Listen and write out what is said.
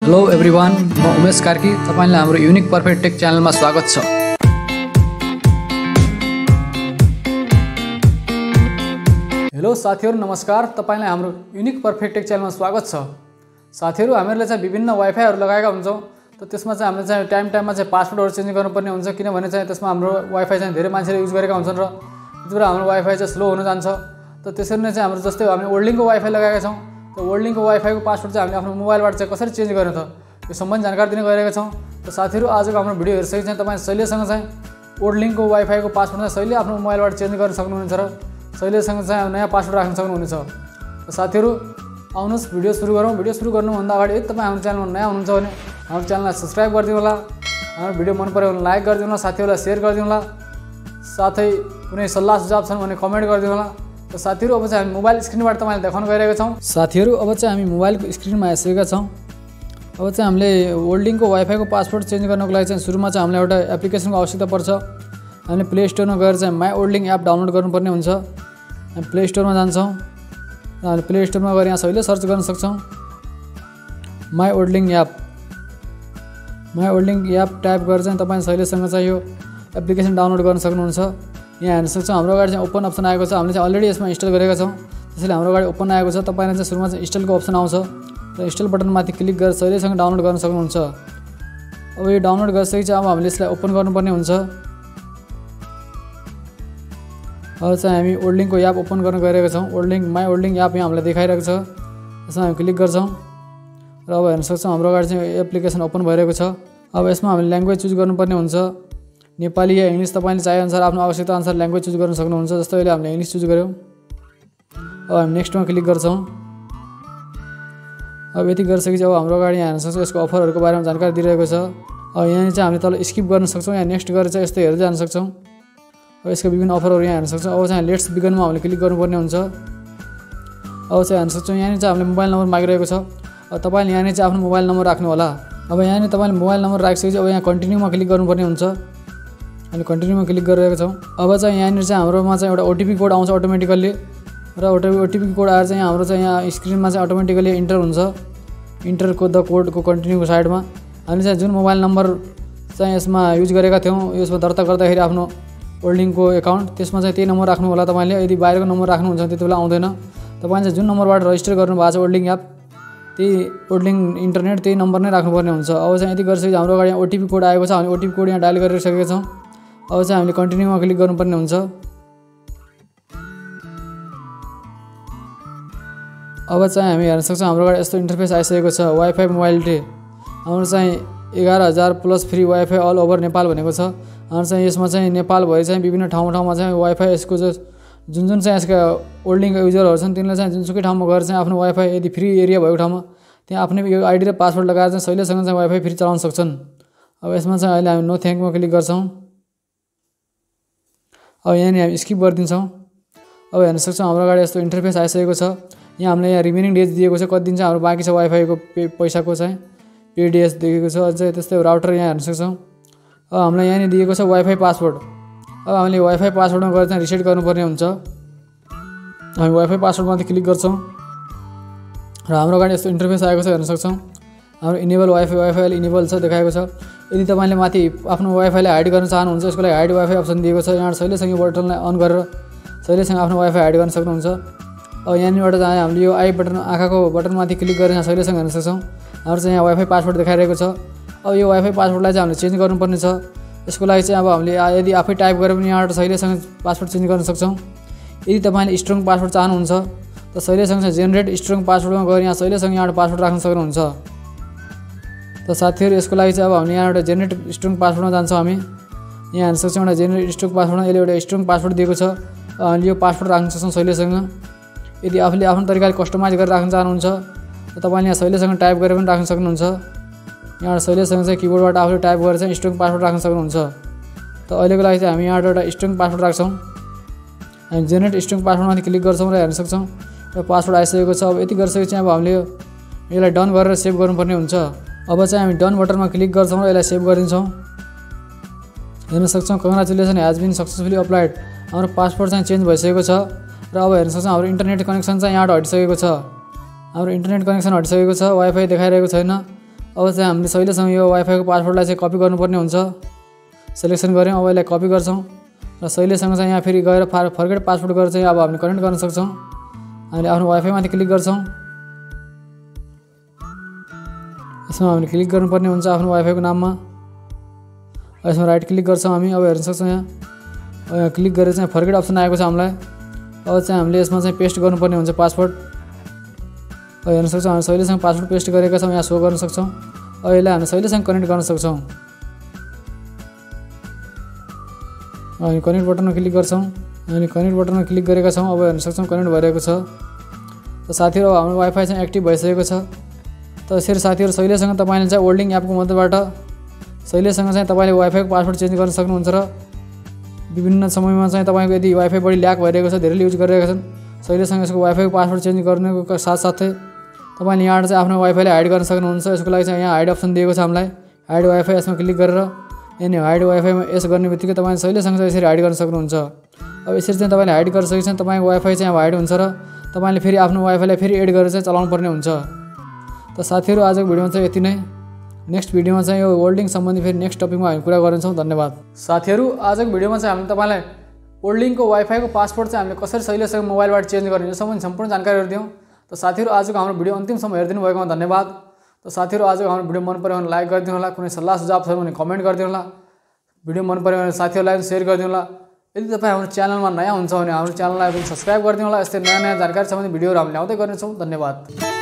Hello everyone, म उमेश कार्की। तपाईलाई हाम्रो युनिक पर्फेक्ट टेक च्यानलमा स्वागत छ। हेलो साथीहरु, नमस्कार। तपाईलाई हाम्रो युनिक पर्फेक्ट टेक च्यानलमा स्वागत छ। साथीहरु, हामीहरूले चाहिँ विभिन्न वाइफाईहरु लगाएका हुन्छौं, त त्यसमा चाहिँ हामीले चाहिँ टाइममा चाहिँ पासवर्डहरु चेन्ज गर्नुपर्ने हुन्छ, किनभने चाहिँ त्यसमा हाम्रो वाइफाई चाहिँ धेरै मान्छेले युज गरेका हुन्छन् र त्यतिबेला हाम्रो वाइफाई चाहिँ स्लो हुन जान्छ। त त्यसरी नै चाहिँ हाम्रो जस्तै हामीले ओल्डिङको वाइफाई लगाएका छौं, त ओल्डिङको वाइफाईको पासवर्ड चाहिँ हामीले आफ्नो मोबाइलबाट चाहिँ कसरी चेन्ज गर्ने त यो सम्बन्धी जानकारी दिने गइरहेका छौं। त साथीहरु, आजको हाम्रो भिडियो हेर्दै चाहिँ तपाईं सहिलेसँग चाहिँ ओल्डिङको वाइफाईको पासवर्ड चाहिँ सहिले आफ्नो मोबाइलबाट चेन्ज गर्न सक्नुहुनेछ र सहिलेसँग चाहिँ नयाँ पासवर्ड राख्न सक्नुहुनेछ। त साथीहरु, आउनुहोस् भिडियो सुरु गरौँ। भिडियो सुरु गर्नुभन्दा अगाडि यदि तपाईं हाम्रो च्यानलमा नयाँ हुनुहुन्छ भने हाम्रो च्यानललाई सब्स्क्राइब गरिदिनु होला, हाम्रो भिडियो मन पर्यो भने लाइक गरिदिनु होला, साथीहरुलाई शेयर गरिदिनु होला, साथै कुनै सल्लाह सुझाव छन् भने कमेन्ट गरिदिनु होला। त साथीहरु, अब चाहिँ हामी मोबाइल स्क्रिनबाट तपाईलाई देखाउन गइरहेका छौं। साथीहरु, अब चाहिँ हामी मोबाइलको स्क्रिनमा आइसकेका छौं। अब चाहिँ हामीले ओल्डिङको वाइफाईको पासवर्ड चेन्ज गर्नको लागि चाहिँ सुरुमा चाहिँ हामीलाई एउटा एप्लिकेसनको आवश्यकता पर्छ। हामीले प्ले स्टोरमा गएर चाहिँ माई ओल्डिङ एप डाउनलोड गर्नुपर्ने हुन्छ। हामी प्ले स्टोरमा जान्छौं र हामीले प्ले स्टोरमा गएर यहाँ सहिले सर्च गर्न सक्छौं my holding app. My holding app type गरेर चाहिँ तपाईं सहिलेसँग चाहिँ यो एप्लिकेसन डाउनलोड गर्न सक्नुहुन्छ। यहाँ हेर्न सक्छौं हाम्रो अगाडि चाहिँ ओपन अप्सन आएको छ। हामीले चाहिँ अलरेडी यसमा इन्स्टल गरेका छौं, त्यसैले हाम्रो अगाडि ओपन आएको छ। तपाईले चाहिँ सुरुमा चाहिँ इन्स्टलको अप्सन आउँछ र इन्स्टल बटनमाथि क्लिक गरेर सहिलेसँग डाउनलोड गर्न सक्नुहुन्छ। अब यो डाउनलोड गरिसकेपछि चाहिँ अब हामीले यसलाई ओपन गर्नुपर्ने हुन्छ। अब चाहिँ हामी ओल्डिङको एप ओपन गर्न गइरहेका छौं। माई ओल्डिङ एप यहाँ हामीलाई देखाइरहेको छ, यसमा हामी क्लिक गर्छौं र अब हेर्न सक्छौं हाम्रो अगाडि चाहिँ एप्लिकेसन ओपन भइरहेको छ। अब यसमा हामीले ल्याङ्ग्वेज चुज गर्नुपर्ने हुन्छ, नेपाली या इंग्लिश। तपाईले चाहे अनुसार आफ्नो आवश्यकता अनुसार ल्याङ्ग्वेज चुज गर्न सक्नुहुन्छ। जस्तै अहिले हामीले इंग्लिश चुज गर्यौं। अब हामी नेक्स्टमा क्लिक गर्छौं। अब यति गरिसकेपछि अब हाम्रो अगाडि यहाँ हेर्न सक्छौं यसको अफरहरुको बारेमा जानकारी दिइरहेको छ। अब यहाँ चाहिँ हामीले तल स्किप गर्न सक्छौं, यहाँ नेक्स्ट गरेर चाहिँ यस्तै हेर्दै जान सक्छौं। अब यसको विभिन्न अफरहरु यहाँ हेर्न सक्छौं। अब चाहिँ लेट्स बिगिनमा हामीले क्लिक गर्नुपर्ने हुन्छ। अब चाहिँ हेर्न सक्छौं यहाँ चाहिँ हामीले मोबाइल नम्बर मागिरहेको छ। अब तपाईले यहाँ चाहिँ आफ्नो मोबाइल नम्बर राख्नु होला। अब यहाँ तपाईले मोबाइल नम्बर राखिसकेपछि अब यहाँ कन्टिन्यूमा क्लिक गर्नुपर्ने हुन्छ। हामी कन्टिन्यूमा क्लिक गरिरहेका छौं। अब चाहिँ यहाँ चाहिँ हाम्रोमा चाहिँ एउटा ओटीपी कोड आउँछ अटोमेटिकली र ओटीपी कोड आएर चाहिँ हाम्रो चाहिँ यहाँ स्क्रिनमा चाहिँ अटोमेटिकली इन्टर हुन्छ। इन्टरको द कोडको कन्टिन्यूको साइडमा हामीले चाहिँ जुन मोबाइल नम्बर चाहिँ यसमा युज गरेका थियौं, यसमा दर्ता गर्दाखेरि आफ्नो ओल्डिङको एकाउन्ट, त्यसमा चाहिँ त्यही नम्बर राख्नु होला तपाईले। यदि बाहिरको नम्बर राख्नुहुन्छ भने त्यतिबेला आउँदैन। तपाईले चाहिँ जुन नम्बरबाट रजिस्टर गर्नुभएको छ ओल्डिङ एप, त्यही ओल्डिङ इन्टरनेट त्यही नम्बर नै राख्नुपर्ने हुन्छ। अब चाहिँ यति गरिसकेपछि हाम्रो अगाडि ओटीपी कोड आएको छ। हामी ओटीपी कोड यहाँ डायल गरिसकेका छौं। अब चाहिँ हामीले कन्टिन्यूमा क्लिक गर्नुपर्ने हुन्छ। अब चाहिँ हामी हेर्न सक्छौं हाम्रो अगाडि यस्तो इन्टरफेस आइसकेको छ। वाइफाई मोबाइलिटी हाम्रो चाहिँ 11,000 plus free wifi all over Nepal भनेको छ। हाम्रो चाहिँ यसमा चाहिँ नेपाल भरि चाहिँ विभिन्न ठाउँमा चाहिँ वाइफाई यसको जुन चाहिँ यसका ओल्डिङका युजरहरु छन् तिनले चाहिँ जुनसुकै ठाउँमा गएर चाहिँ आफ्नो वाइफाई यदि फ्री एरिया भएको ठाउँमा त्यहाँ आफ्नै यो आईडी र पासवर्ड लगाएर चाहिँ सहिलेसँग चाहिँ वाइफाई फ्री चलाउन सक्छन्। अब यसमा चाहिँ अहिले हामी नो थ्यांकमा क्लिक गर्छौं। अब यहाँ नि हामी स्किप गरिदिन्छौं। अब हेर्न सक्छौं हाम्रो अगाडि यस्तो इन्टरफेस आइसकेको छ। यहाँ हामीले यहाँ रिमेनिङ डेज दिएको छ, कति दिन चाहिँ हाम्रो बाँकी छ वाइफाईको पैसाको चाहिँ पेडिएस दिएको छ। अझै त्यस्तै राउटर यहाँ हेर्न सक्छौं। अब हामीलाई यहाँ नि दिएको छ वाइफाई पासवर्ड। अब हामीले वाइफाई पासवर्डमा गएर चाहिँ रिसेट गर्नुपर्ने हुन्छ। हामी वाइफाई पासवर्डमाथि क्लिक गर्छौं र हाम्रो अगाडि यस्तो इन्टरफेस आएको छ, हेर्न सक्छौं। हाम्रो इनेबल वाइफाई इनेबल छ देखाएको छ। यदि तपाईले माथि आफ्नो वाइफाईलाई हाइड गर्न चाहनुहुन्छ यसको लागि हाइड वाइफाई अप्सन दिएको छ। यहाँ सहिलेसँग यो बटनलाई अन गरेर सहिलेसँग आफ्नो वाइफाई हाइड गर्न सक्नुहुन्छ। अब यहाँनिरबाट चाहिँ हामीले यो आई बटन आँखाको बटनमाथि क्लिक गरेर यहाँ सहिलेसँग हेर्न सक्छौं हाम्रो चाहिँ यहाँ वाइफाई पासवर्ड देखाइरहेको छ। अब यो वाइफाई पासवर्डलाई चाहिँ हामीले चेन्ज गर्नुपर्ने छ। यसको लागि चाहिँ अब हामीले यदि आफै टाइप गरेर पनि यहाँबाट सहिलेसँग पासवर्ड चेन्ज गर्न सक्छौं। यदि तपाईले स्ट्रङ पासवर्ड चाहनुहुन्छ त सहिलेसँग चाहिँ जेनेरेट स्ट्रङ पासवर्डमा गएर यहाँ सहिलेसँग यहाँबाट पासवर्ड राख्न सक्नुहुन्छ। त साथीहरु, यसको लागि चाहिँ अब हामी यहाँबाट जेनेरेट स्ट्रङ पासवर्डमा जान्छौं। हामी यहाँ हेर्न सक्छौं एउटा जेनेरेट स्ट्रङ पासवर्डमा यसले एउटा स्ट्रङ पासवर्ड दिएको छ। हामीले यो पासवर्ड राख्न सक्छौं सहिलेसँग। यदि आफूले आफ्नो तरिकाले कस्टमाइज गरेर राख्न चाहनुहुन्छ त तपाईले यहाँ सहिलेसँग टाइप गरेर पनि राख्न सक्नुहुन्छ। यहाँबाट सहिलेसँग चाहिँ किबोर्डबाट आफूले टाइप गरेर चाहिँ स्ट्रङ पासवर्ड राख्न सक्नुहुन्छ। त अहिलेको लागि चाहिँ हामी यहाँबाट एउटा स्ट्रङ पासवर्ड राख्छौं। हामी जेनेरेट स्ट्रङ पासवर्डमाथि क्लिक गर्छौं र हेर्न सक्छौं र पासवर्ड आइसकेको छ। अब यति गरिसकेपछि अब हामीले यसलाई डन गरेर सेभ गर्नुपर्ने हुन्छ। अब चाहिँ हामी डन बटनमा क्लिक गर्छौं र यसलाई सेभ गरिदिन्छौं। हेर्न सक्छौं congratulation has been successfully applied. हाम्रो पासवर्ड चाहिँ चेन्ज भइसकेको छ र अब हेर्न सक्छौं हाम्रो इन्टरनेट कनेक्सन चाहिँ यहाँबाट हटिसकेको छ। हाम्रो इन्टरनेट कनेक्सन हटिसकेको छ, वाइफाई देखाइरहेको छैन। अब चाहिँ हामीले सहिलेसँग यो वाइफाईको पासवर्डलाई चाहिँ कपी गर्नुपर्ने हुन्छ। सेलेक्सन गऱ्यौँ, अब यसलाई कपी गर्छौँ र सहिलेसँग चाहिँ यहाँ फेरि गएर फर्गेट पासवर्ड गरेर चाहिँ अब हामीले कनेक्ट गर्न सक्छौँ। हामीले आफ्नो वाइफाईमाथि क्लिक गर्छौँ। यसमा हामीले क्लिक गर्नुपर्ने हुन्छ आफ्नो वाइफाईको नाममा। यसमा राइट क्लिक गर्छौँ हामी। अब हेर्न सक्छौँ यहाँ क्लिक गरेर चाहिँ फर्गेट अप्सन आएको छ हामीलाई। अब चाहिँ हामीले यसमा चाहिँ पेस्ट गर्नुपर्ने हुन्छ पासवर्ड। अब हेर्न सक्छौँ हामी सहिलेसँग पासवर्ड पेस्ट गरेका छौँ, यहाँ सो गर्न सक्छौँ। अब यसलाई हामी सहिलेसँग कनेक्ट गर्न सक्छौँ। हामी कनेक्ट बटनमा क्लिक गर्छौँ। हामी कनेक्ट बटनमा क्लिक गरेका छौँ। अब हेर्न सक्छौँ कनेक्ट भइरहेको छ। त साथीहरू हाम्रो वाइफाई चाहिँ एक्टिभ भइसकेको छ। त यसरी साथीहरू सहिलेसँग तपाईँले चाहिँ होल्डिङ एपको मद्दतबाट सहिलेसँग चाहिँ तपाईँले वाइफाईको पासवर्ड चेन्ज गर्न सक्नुहुन्छ र विभिन्न समयमा चाहिँ तपाईँको यदि वाइफाई बढी ल्याग भइरहेको छ, धेरैले युज गरिरहेका छन्, सहिलेसँग यसको वाइफाईको पासवर्ड चेन्ज गर्नुको साथसाथै तपाईँले यहाँ चाहिँ आफ्नो वाइफाईलाई हाइड गर्न सक्नुहुन्छ। यसको लागि चाहिँ यहाँ हाइड अप्सन दिएको छ हामीलाई, हाइड वाइफाई। यसमा क्लिक गरेर यहाँ हाइड वाइफाईमा यस गर्ने बित्तिकै तपाईँले सहिलेसँग चाहिँ यसरी हाइड गर्न सक्नुहुन्छ। अब यसरी चाहिँ तपाईँले हाइड गरिसकेपछि तपाईँको वाइफाई चाहिँ अब हाइड हुन्छ र तपाईँले फेरि आफ्नो वाइफाईलाई फेरि एड गरेर चाहिँ चलाउनु पर्ने हुन्छ। त साथीहरू आजको भिडियोमा चाहिँ यति नै। नेक्स्ट भिडियोमा चाहिँ यो होल्डिङ सम्बन्धी फेरि नेक्स्ट टपिकमा हामी कुरा गर्नेछौँ। धन्यवाद साथीहरू। आजको भिडियोमा चाहिँ हामीले तपाईँलाई होल्डिङको वाइफाईको पासवर्ड चाहिँ हामीले कसरी सहिलेसँग मोबाइलबाट चेन्ज गर्ने यो सम्बन्धी सम्पूर्ण जानकारीहरू दियौँ। त साथीहरू आजको हाम्रो भिडियो अन्तिमसम्म हेरिदिनु भएकोमा धन्यवाद। त साथीहरू आजको हाम्रो भिडियो मन पऱ्यो भने लाइक गरिदिनु होला, कुनै सल्लाह सुझाव छ भने कमेन्ट गरिदिनु होला, भिडियो मन पऱ्यो भने साथीहरूलाई सेयर गरिदिनु होला। यदि तपाईँ हाम्रो च्यानलमा नयाँ हुन्छ भने हाम्रो च्यानललाई सब्सक्राइब गरिदिनु होला। यस्तै नयाँ जानकारी सम्बन्धी भिडियोहरू हामी ल्याउँदै गर्नेछौँ। धन्यवाद।